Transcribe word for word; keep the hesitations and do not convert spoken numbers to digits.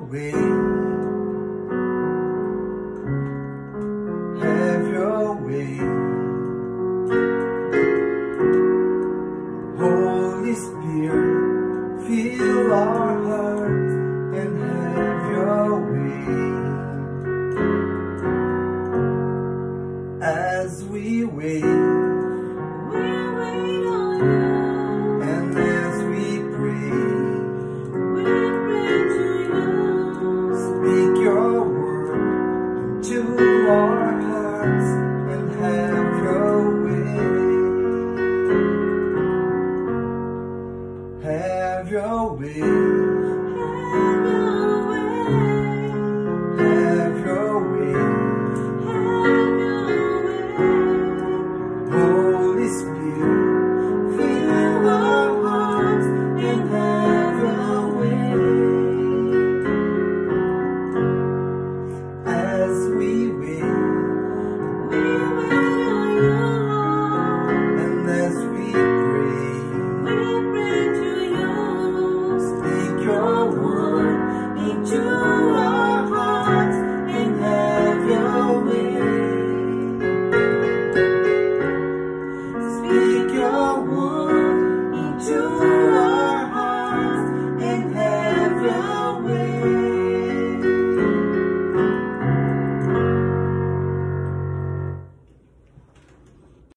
way. Have your way. Holy Spirit, fill our hearts and have your way. As we wait, We wait on you. and as we pray, We pray to you. speak your word into our hearts and have your way. Have your way.